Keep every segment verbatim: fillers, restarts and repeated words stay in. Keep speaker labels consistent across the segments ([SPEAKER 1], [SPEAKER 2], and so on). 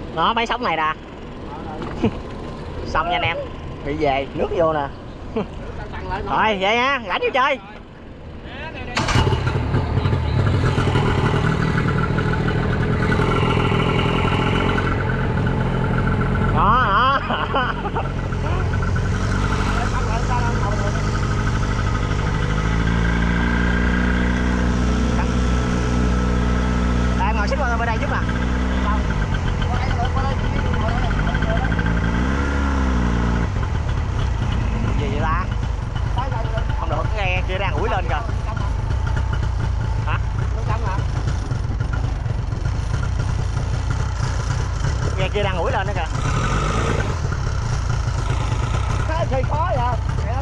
[SPEAKER 1] Đó mấy sóng này nè. Xong nha anh em. Đi về nước vô nè. Rồi vậy nha, rảnh vô chơi. Đó đó. Em ngồi xích qua bên đây chút nè. Gì vậy ta? Không được, cái ghe kia đang ủi lên kìa. Hả? Ghe kia đang ủi lên nữa kìa.
[SPEAKER 2] Cái thì khó vậy.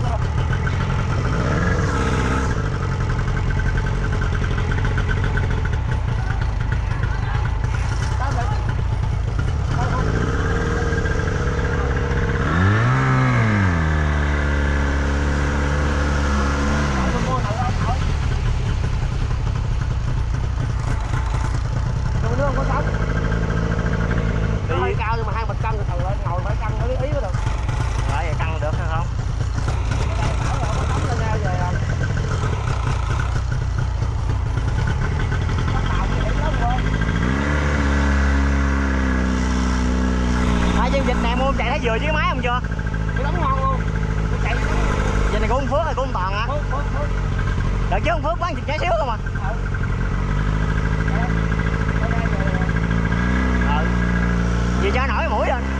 [SPEAKER 1] Chạy thấy vừa chứ máy không chưa?
[SPEAKER 2] Cái đóng ngon luôn. Chạy
[SPEAKER 1] giờ này của ông Phước hay của ông Toàn hả?
[SPEAKER 2] Phước, Phước, Phước.
[SPEAKER 1] Đợi chứ ông Phước bán chục trái xíu không à? Ừ. Vì cho nổi mũi lên.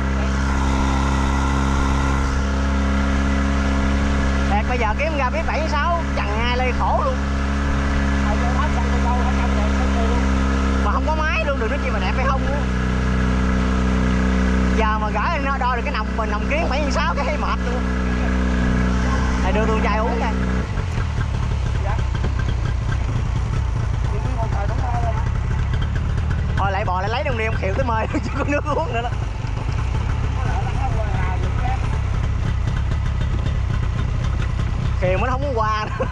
[SPEAKER 1] Đẹp bây giờ kiếm ra biết bảy sáu chằng hai lê khổ luôn. Mà không có máy luôn, đừng nói chi mà đẹp hay không nữa. Giờ mà gỡ nó đo được cái nòng mình nòng kiến bảy sáu cái thấy mệt luôn. Này đưa tôi chai uống nha. Thôi lại bò lại lấy đồng đi ông Khiều tới mời chứ có nước uống nữa đó. Khiều mới không có qua nữa.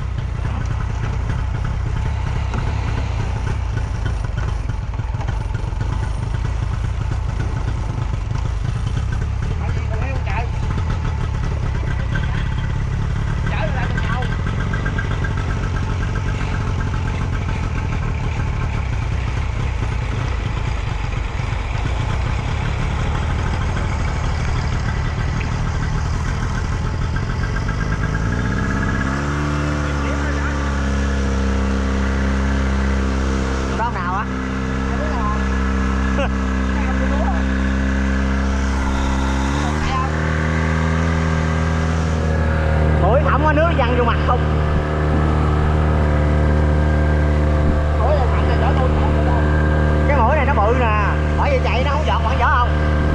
[SPEAKER 1] Mũi thẩm có nước văng vô mặt không? Cái mũi này nó bự nè, bởi vì chạy nó không giọt khoảng giỏ không?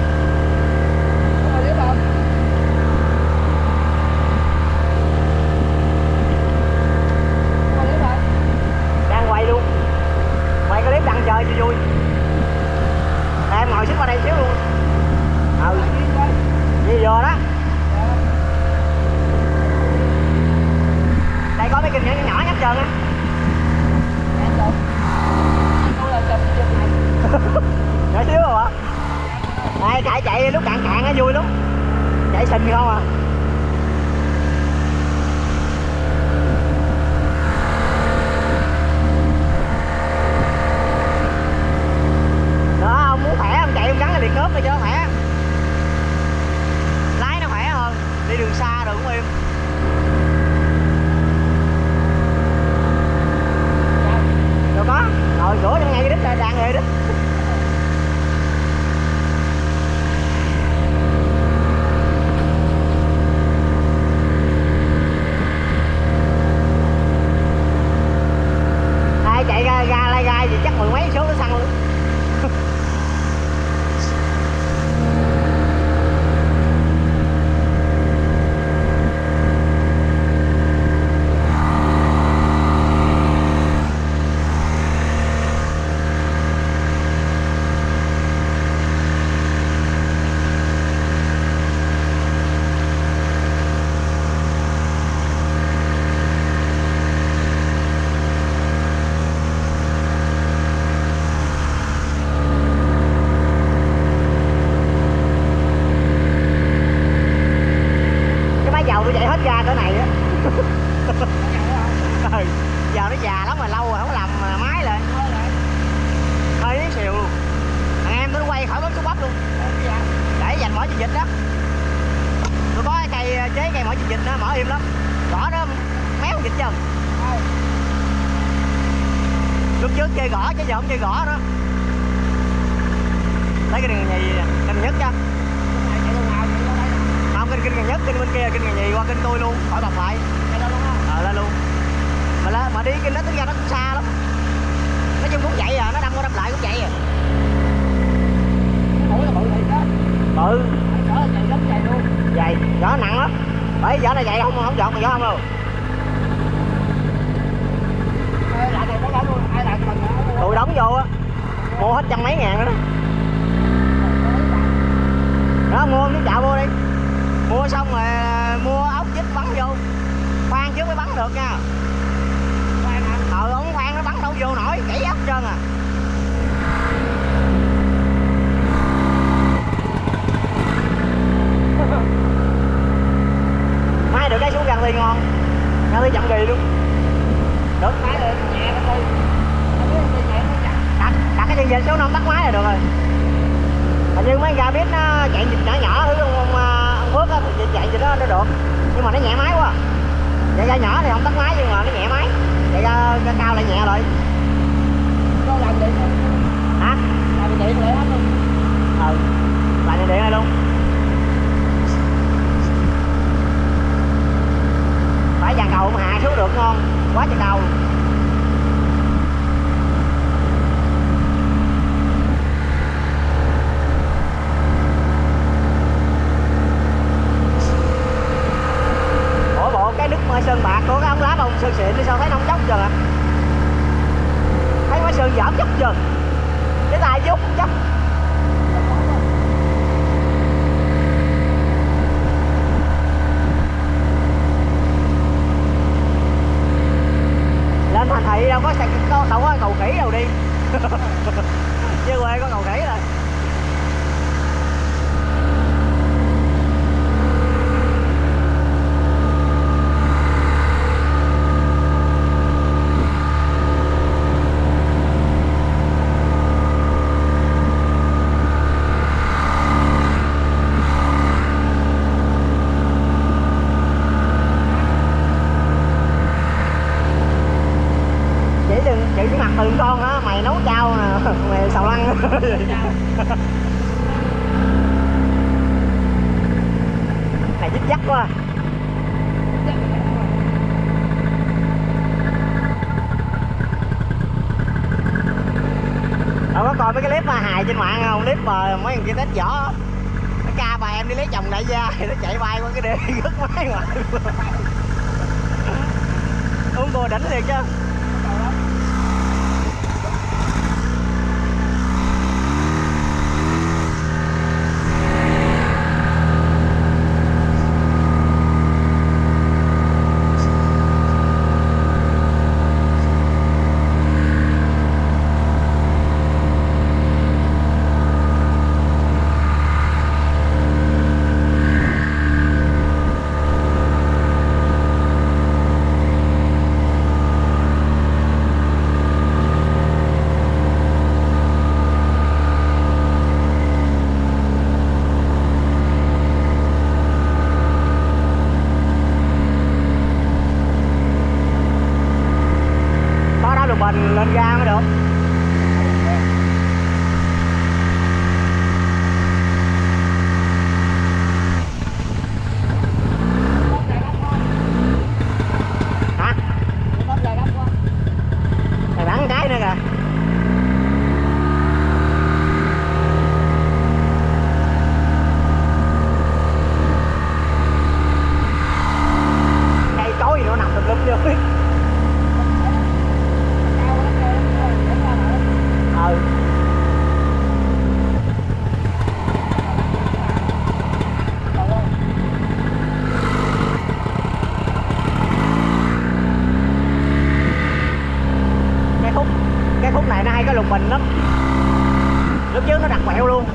[SPEAKER 1] Đang quay luôn, quay cái clip đăng chơi cho vui. Em ngồi xích qua đây xíu luôn. Ừ, như vừa đó. Đây có mấy kinh nhỏ nhỏ nhấp trơn á. Nhỏ xíu rồi hả? Đây chạy chạy lúc cạn cạn nó vui lắm. Chạy xình không à. Đó, ông muốn khỏe ông chạy ông gắn cái liệt cớp này cho khỏe. Lái nó khỏe hơn, đi đường xa rồi cũng im. Đâu có, ngồi rửa trong ngay cái đít là đang nghề đít. mỏ truyền dịch đó. Tôi có cái cây chế cây mỏ truyền dịch nó mở im lắm, gõ nó méo dịch chân. Lúc trước chơi gõ chứ giờ không chơi gõ đó. Thấy cái đường nhì kênh nhất chứ. Không, kênh kênh nhất, kênh bên kia kênh nhì qua kênh tôi luôn, khỏi bọc lại. Ờ lên luôn. Mà lên mà đi kênh đó tính ra nó cũng xa lắm. Nói chung cũng vậy à, nó đâm qua đâm lại cũng vậy à.
[SPEAKER 2] Mũi là bự thiệt đó.
[SPEAKER 1] Bự.
[SPEAKER 2] Giỏ là dày lắm, dày luôn.
[SPEAKER 1] Dày, giỏ nặng lắm. Bởi giỏ này dày không không giọt mà gió không đâu.
[SPEAKER 2] Ê, lại này nó đóng luôn, ai lại mình nữa.
[SPEAKER 1] Tụi đóng vô á. Mua hết trăm mấy ngàn rồi đó. Đó mua miếng chạo vô đi. Mua xong rồi mua ốc vít bắn vô. Khoan trước mới bắn được nha.
[SPEAKER 2] Khoan hả?
[SPEAKER 1] Ờ ông khoan nó bắn đâu vô nổi, gãy ốc trơn à. Mai được cái xuống gần thì ngon. Gần thì chậm kỳ luôn. Được
[SPEAKER 2] Máy này nhẹ nó đi. Nó biết đi nhẹ nó chặt.
[SPEAKER 1] đặt đặt cái chân vịt xuống nó không tắt máy là được rồi. Hình như mấy gà biết nó chạy vịt nhỏ nhỏ thứ ông, ông, ông Phước á thì chạy vịt đó nó được, nhưng mà nó nhẹ máy quá. Chạy ra nhỏ thì không tắt máy nhưng mà nó nhẹ máy, chạy ra, ra cao lại nhẹ rồi.
[SPEAKER 2] Có làm điện không?
[SPEAKER 1] Hả?
[SPEAKER 2] Làm điện lại hết luôn.
[SPEAKER 1] Ừ, lại điện này luôn. Phải dàn cầu mà hạ xuống được ngon, quá trời cầu. Ủa bộ cái nước sơn bạc của cái ống lá bông sơn xịn đi sao thấy nó không dốc chưa hả? Thấy máy sơn giảm dốc chưa? Cái tay dốc dốc. Lên thành thị đâu có đâu, đâu có cầu khỉ đâu đi. Chứ quê có cầu khỉ rồi. Chị mặt từng con á, mày nấu chao nè, mày xào lăng. Này dứt dắt quá. Đâu có coi mấy cái clip mà hài trên mạng không? Clip mà mấy thằng kia test vỏ. Nó ca bà em đi lấy chồng đại gia thì nó chạy bay qua cái đê gứt máy ngoài. Uống cô đỉnh liền chứ. Bình lên ga mới được. Hả? Mày bắn cái nữa kìa. Cây cối gì nó nằm tùm lum vô. Ừ. Cái khúc cái khúc này nó hay có lùng bình lắm. Lúc trước nó đặt quẹo luôn.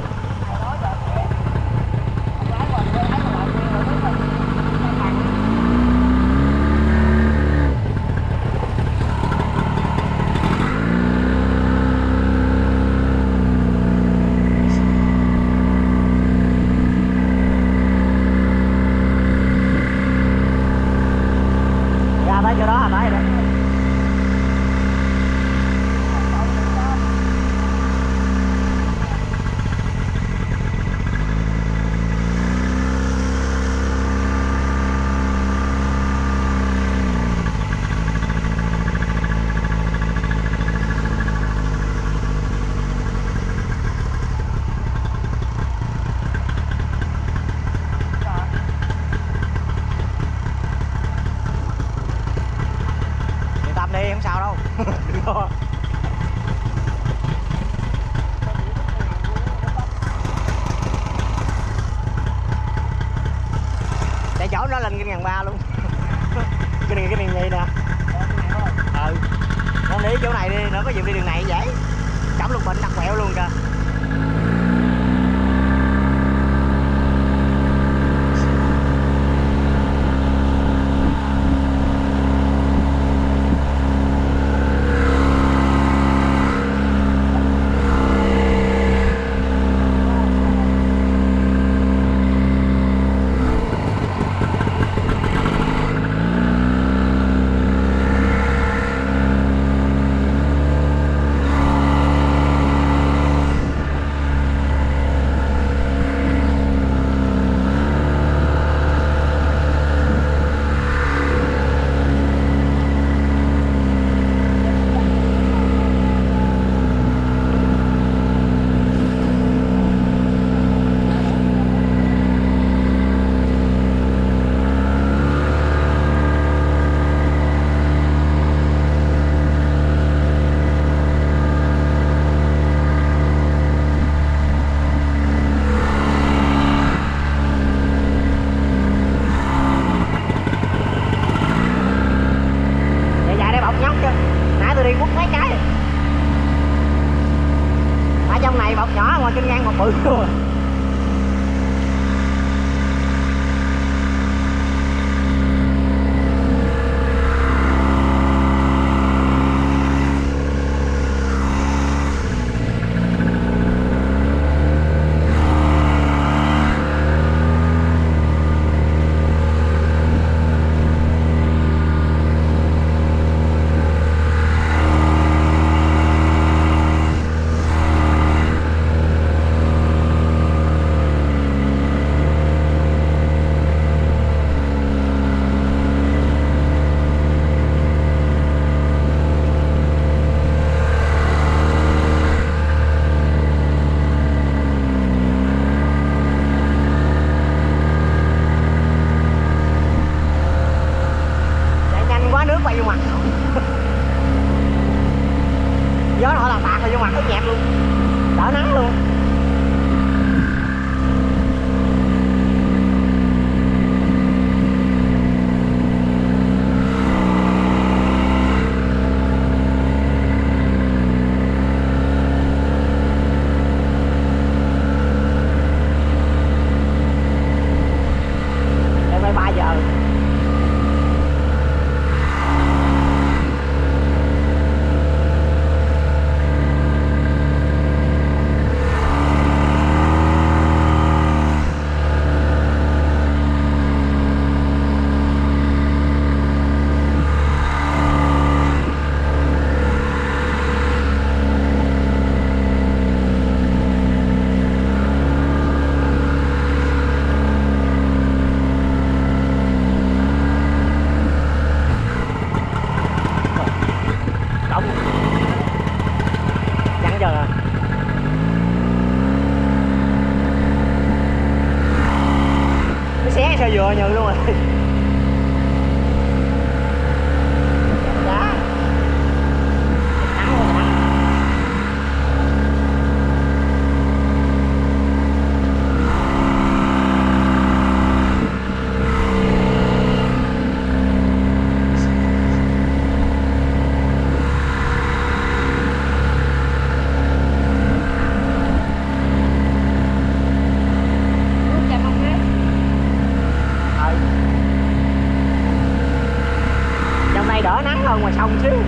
[SPEAKER 1] lên cái ngàn ba luôn. Cái này cái này vậy nè. Ừ. Con đi chỗ này đi, nó có gì đi đường này dễ. Chổng luôn bệnh đặt quẹo luôn kìa. Trên ngang một bự luôn. Gió nó làm bạc rồi vô mặt ướt nhẹp luôn, đỡ nắng luôn. Em bay ba giờ. Xe vừa nhừ luôn rồi. Đá. Nắng rồi nắng. Đỡ nắng hơn ngoài sông xíu.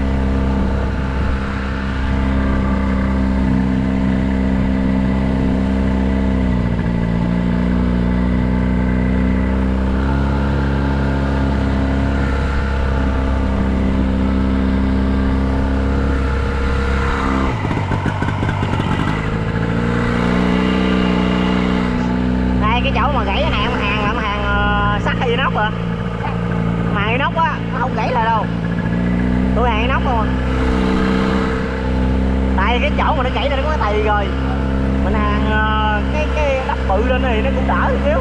[SPEAKER 1] Đây cái chỗ mà gãy cái hàng hàng là hàng sắt hay inox à? Hàng inox á, nó không gãy lại đâu. Tôi hàng inox luôn. Tại cái chỗ mà nó gãy là nó có cái tì rồi. Mình hàng cái cái đắp bự lên thì nó cũng đỡ xíu.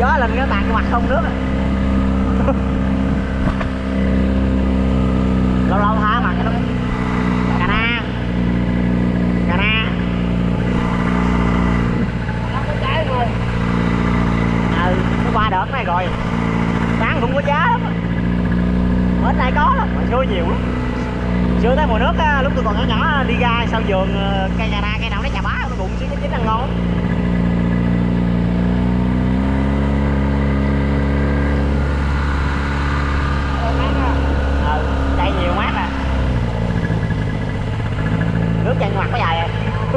[SPEAKER 1] gió lên cái tàn cái mặt không nước. Lâu lâu tha mặt cái nó cà na cà na
[SPEAKER 2] nó có trái rồi.
[SPEAKER 1] ừ nó qua đợt này rồi sáng cũng có giá lắm, ở đây có lắm, mà xưa nhiều lắm. Xưa tới mùa nước á, lúc tôi còn nhỏ nhỏ đi ra sau vườn cây cà na cây nào nó chà bá nó bụng xíu chín ăn ngon lắm. ừ đây nhiều mát à, nước chân mặt có dài à.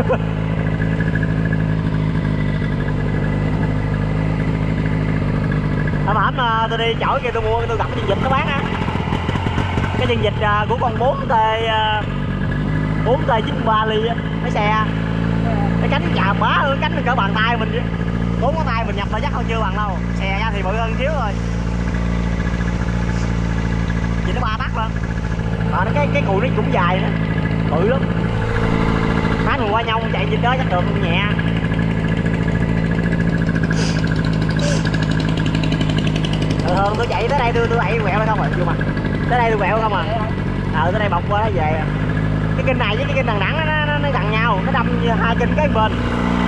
[SPEAKER 1] Hôm hổm tôi đi chổi kia tôi mua tôi gặp cái chân vịt nó bán á, cái chân vịt của con bốn T bốn T chín ba ly á, mấy xe cái cánh chà bá hơn, cánh cỡ bàn tay mình, bốn ngón tay mình nhập là chắc không chưa bằng đâu, xè ra thì bự hơn xíu thôi. Vì nó ba tắc lên, mà nó cái cái cùi nó cũng dài nữa, bự lắm. Má mình qua nhau chạy trên đó chắc được nhẹ. Thường thường tôi chạy tới đây tôi tôi chạy quẹo đây không à, chưa mà tới đây tôi quẹo không à. Ờ tới đây bọc qua nó về à. Cái kênh này với cái kênh Đằng Đẵng nó, nó, nó gần nhau, nó đâm như hai kênh cái bên.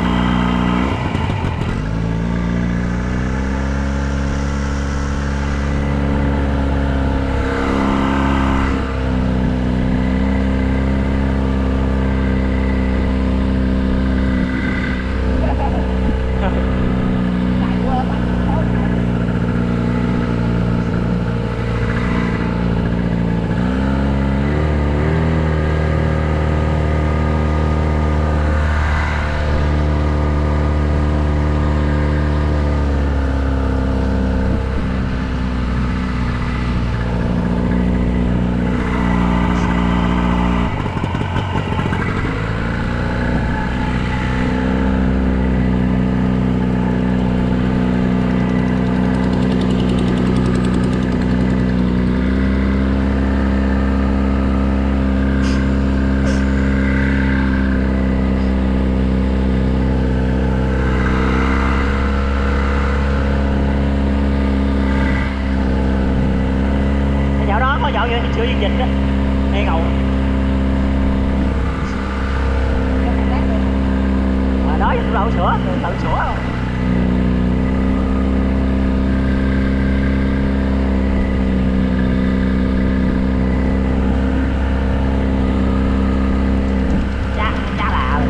[SPEAKER 1] Sữa viên vịt á, ngay cầu mà đó cũng đâu sữa, tự sữa không. Cha, cha là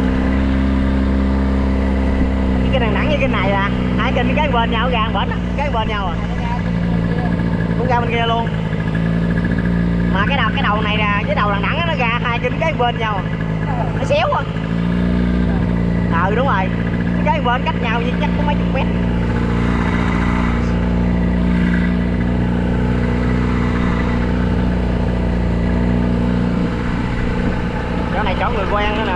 [SPEAKER 1] cái Đằng Đẵng với cái này là hai kênh cái bên nhau ra bển á, cái bên nhau à, cũng ra bên kia luôn. Mà cái đầu cái đầu này nè với đầu Đằng Đẵng nó ra hai kênh cái bên nhau, nó xéo á. Ừ đúng rồi, cái bên cách nhau như chắc có mấy chục mét. Chỗ này chỗ người quen nữa nè.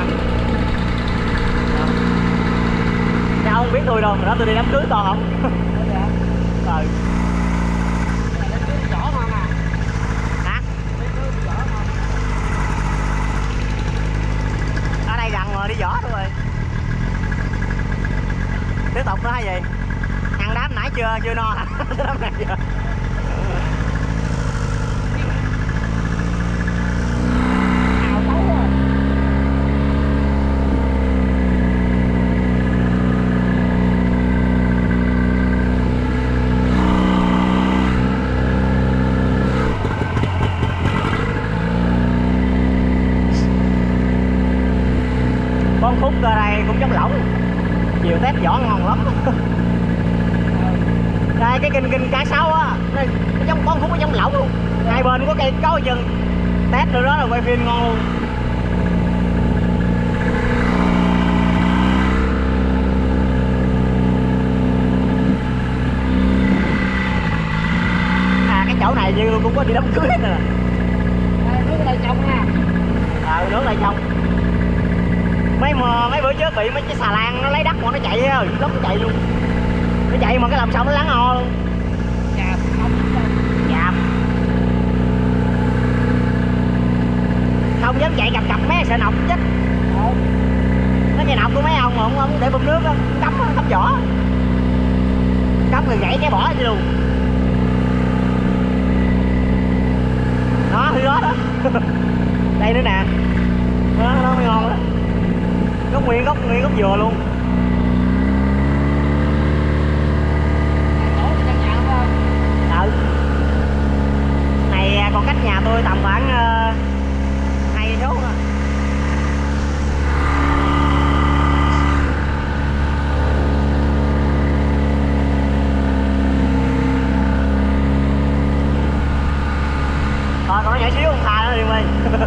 [SPEAKER 1] Sao không biết tôi đâu, đó tôi đi đám cưới to không. Ừ. Đi võ thôi rồi. Tiếp tục nữa hay gì? Ăn đám nãy chưa chưa no hả? Đám này chưa? Con khúc ở đây cũng giống lỏng, chiều tép vỏ ngon lắm. Đây cái kinh kinh cá sấu á, nó giống con khúc nó giống lỏng luôn, hai bên có cây có chân tép nữa đó là quay phim ngon luôn. À cái chỗ này như cũng có đi đám cưới nè.
[SPEAKER 2] Nước ở đây trong ha.
[SPEAKER 1] Ờ nước đây trong. Mấy mà mấy bữa trước bị mấy cái xà lan nó lấy đất mà nó chạy rồi, lắm nó chạy luôn. Nó chạy mà cái làm xong nó lắng o luôn.
[SPEAKER 2] Chạp không.
[SPEAKER 1] Chạp. Không dám chạy cặp cặp mấy sợ nọc chết.
[SPEAKER 2] Ừ.
[SPEAKER 1] Nó chạy nọc của mấy ông mà không, không để bơm nước đó, cắm cắm vỏ. cắm người gãy cái bỏ đi luôn. Đó, thứ đó đó. Đây nữa nè. Đó, nó mới ngon đó. Gốc nguyên, gốc nguyên, gốc dừa luôn. Ừ. Này còn cách nhà tôi tầm khoảng uh, hai cây số thôi. Thôi còn nó nhỏ xíu không tha nữa đi mày.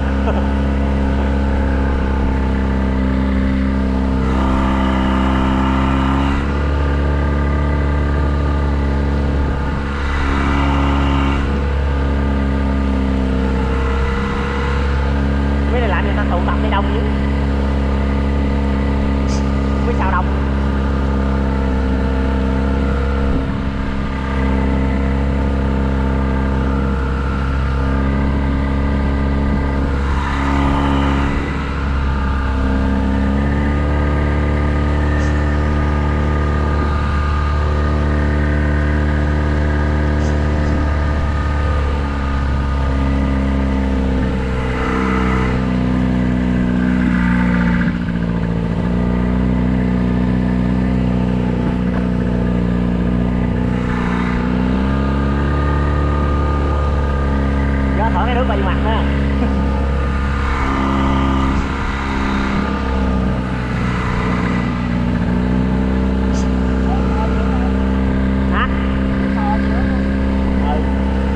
[SPEAKER 1] Mấy này làm người ta tụ tập đi đông dữ. Biết sao đông. Thổi cái nước bay mặt ha. Hả? Ừ.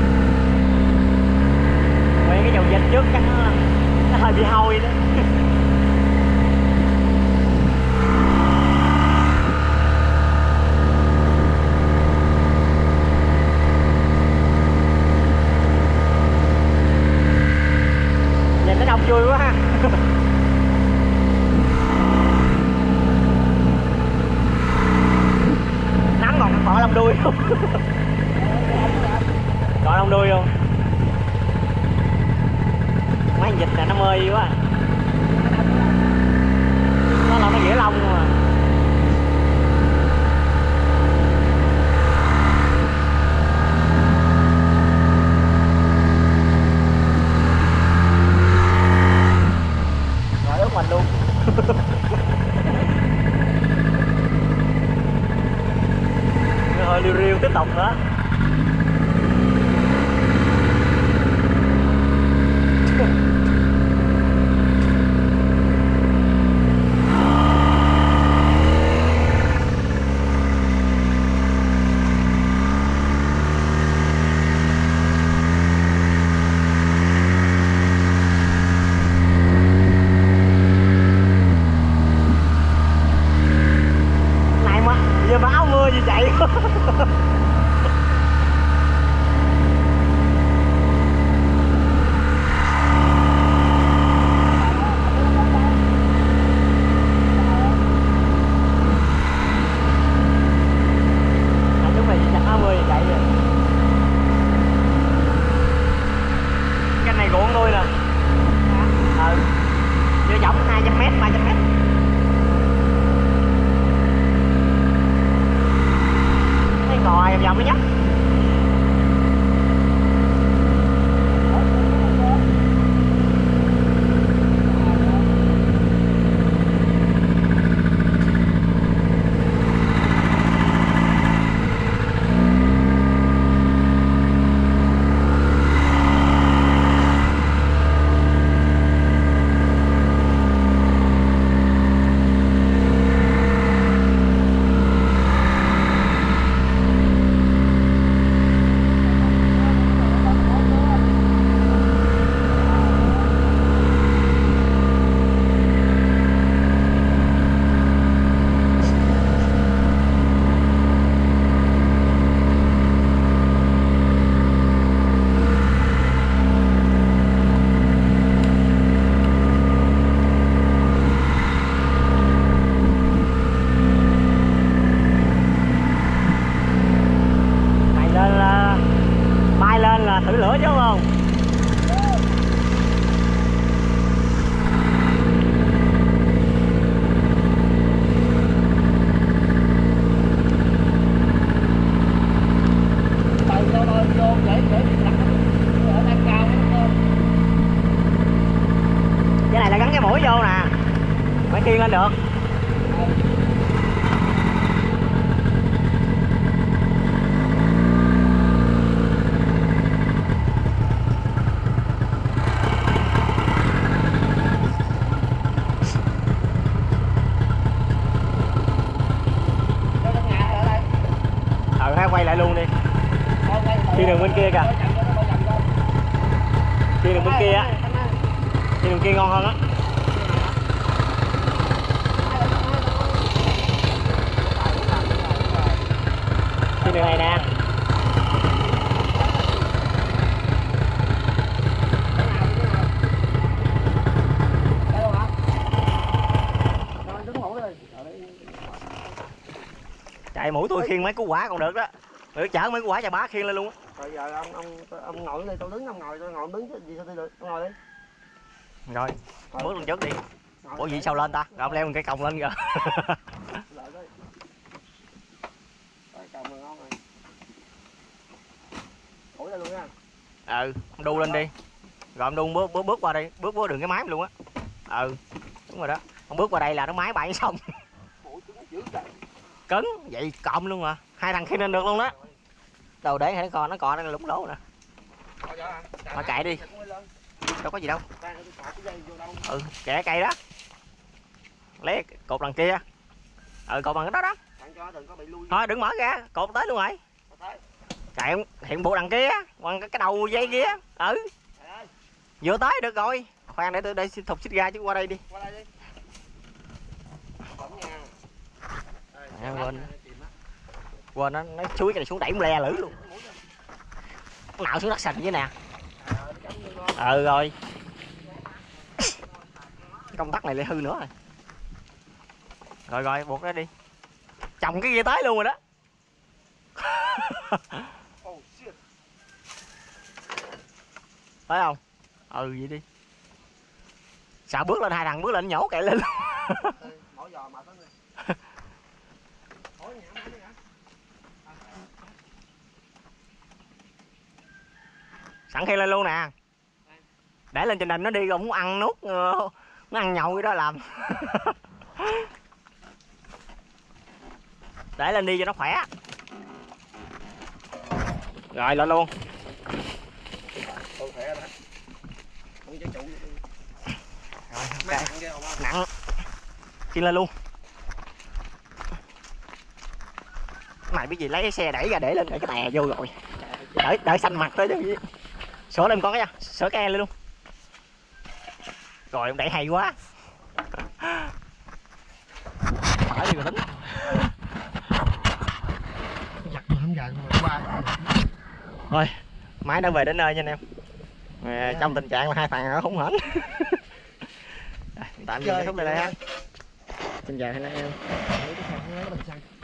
[SPEAKER 1] Nguyên cái dầu dịch trước chắc nó, nó hơi bị hôi đó. Đông vui quá ha. Nắng còn cọ lông đuôi không? Cọ lông đuôi không? Mấy dịch này nó mơi quá. Nó là nó dễ lông mà. Mình luôn. Rồi liều riêu tiếp tục nữa. Giờ mà áo mưa gì chạy. Chúng mày chặt áo mưa gì chạy vậy. Cái này ruộng tôi nè. Ừ. Chưa dõng hai trăm mét, ba trăm mét. Cò vòng vòng mới nhắc. thử lửa chứ không. phải khiêng lên được. Ừ, hay quay lại luôn đi. Khi đường bên kia kìa. Khi đường bên kia á. Khi đường kia ngon hơn á. Khi đường này nè. Chạy mũi tôi khiêng mấy cú quả còn được đó. Được chở mấy cú quả cho bá khiêng lên luôn á.
[SPEAKER 2] Rồi giờ ông ông ông ngồi đây, tôi đứng, ông ngồi, tôi ngồi đứng chứ gì sao tôi được, ông ngồi đi.
[SPEAKER 1] Rồi, bước lên trước đi. Ủa gì sao lên ta? Rồi ông leo một cái còng lên kìa. Ừ, ông đu lên đi. Rồi ông đu bước bước bước qua đây, bước bước đường cái máy luôn á. Ừ, đúng rồi đó. Ông bước qua đây là nó máy bay xong. Cứng, vậy cộm luôn mà. Hai thằng khi lên được luôn đó. Đầu để hãy coi nó cọ nó lủng lỗ nè. Mà cậy đi. Đâu có gì đâu. Ừ, kẻ cây đó. Lấy cột đằng kia. Ừ, cột bằng cái đó đó. Thôi đừng mở ra, cột tới luôn rồi. Cậy hiện bộ đằng kia, bằng cái đầu dây kia. Ừ. Vừa tới được rồi. Khoan để tôi đây xin thục xích ra chứ qua đây đi. Qua đây đi. À, quên. Quên nó nó chuối cái này xuống đẩy le lử luôn. Nạo xuống đất sình vậy nè. Ừ rồi. Công tắc này lại hư nữa rồi. Rồi rồi buộc nó đi. Chồng cái kia tới luôn rồi đó. Tới không? Ừ vậy đi. Sợ bước lên hai thằng bước lên nhổ kệ lên luôn. Sẵn khi lên luôn nè. Để lên trên đỉnh nó đi rồi muốn ăn nuốt, nó ăn nhậu cái đó làm. Để lên đi cho nó khỏe. Rồi lên luôn. Rồi, okay. Nặng. Khiêng lên luôn. Mày biết gì lấy cái xe đẩy ra để lên cái tè vô rồi. Đợi đợi xanh mặt tới chứ. Sửa lên con cái nha, sửa cái lên luôn. Rồi ông đẩy hay quá. Phải đi rồi tính.
[SPEAKER 2] Giặt mà không giặt mà qua.
[SPEAKER 1] Thôi, máy đã về đến nơi nha anh em. À, trong tình trạng là hai thằng nó hỗn hển. Tạm dừng kết thúc đây đây ha. Xin chào anh em.